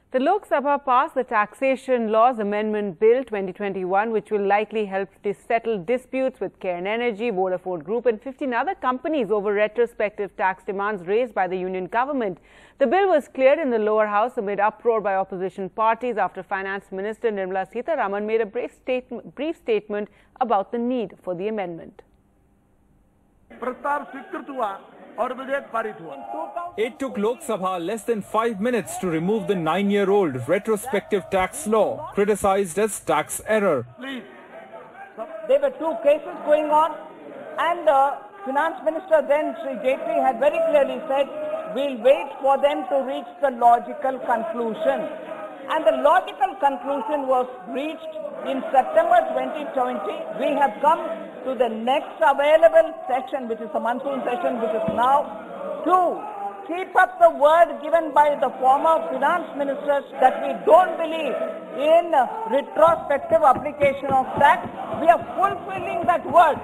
The Lok Sabha passed the Taxation Laws Amendment Bill 2021, which will likely help to settle disputes with Cairn Energy, Vodafone Group and 15 other companies over retrospective tax demands raised by the union government. The bill was cleared in the lower house amid uproar by opposition parties after Finance Minister Nirmala Sitharaman made a brief statement about the need for the amendment. It took Lok Sabha less than 5 minutes to remove the 9-year-old retrospective tax law, criticized as tax error. There were two cases going on, and the Finance Minister then, Sri Jaitley, had very clearly said, we'll wait for them to reach the logical conclusion. And the logical conclusion was reached in September 2020. We have come to the next available session, which is the monsoon session, which is now, to keep up the word given by the former finance ministers that we don't believe in retrospective application of tax. We are fulfilling that word.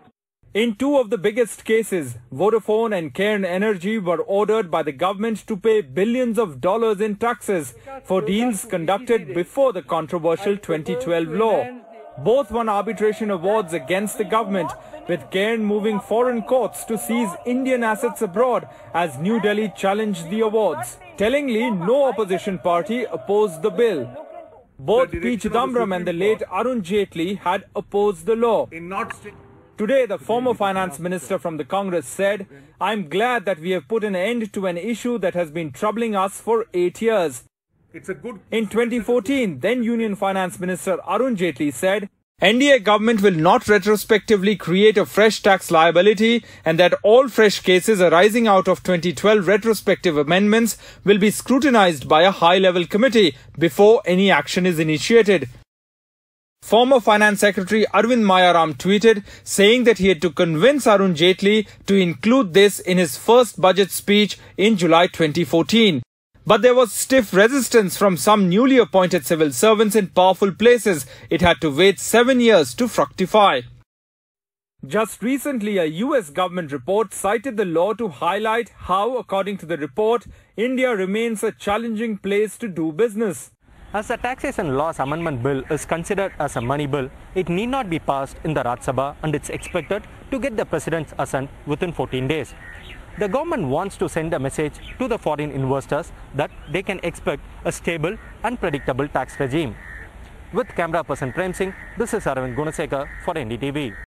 In two of the biggest cases, Vodafone and Cairn Energy were ordered by the government to pay billions of dollars in taxes for deals conducted before the controversial 2012 law. Both won arbitration awards against the government, with Cairn moving foreign courts to seize Indian assets abroad as New Delhi challenged the awards. Tellingly, no opposition party opposed the bill. Both P. Chidambaram and the late Arun Jaitley had opposed the law. Today, the former finance minister from the Congress said, "I'm glad that we have put an end to an issue that has been troubling us for 8 years. In 2014, then Union Finance Minister Arun Jaitley said, "NDA government will not retrospectively create a fresh tax liability and that all fresh cases arising out of 2012 retrospective amendments will be scrutinized by a high-level committee before any action is initiated." Former Finance Secretary Arvind Mayaram tweeted, saying that he had to convince Arun Jaitley to include this in his first budget speech in July 2014. But there was stiff resistance from some newly appointed civil servants in powerful places. It had to wait 7 years to fructify. Just recently, a US government report cited the law to highlight how, according to the report, India remains a challenging place to do business. As the Taxation Laws Amendment Bill is considered as a money bill, it need not be passed in the Rajya Sabha and it's expected to get the President's assent within 14 days. The government wants to send a message to the foreign investors that they can expect a stable and predictable tax regime. With camera person Prem Singh, this is Aravind Gunasekar for NDTV.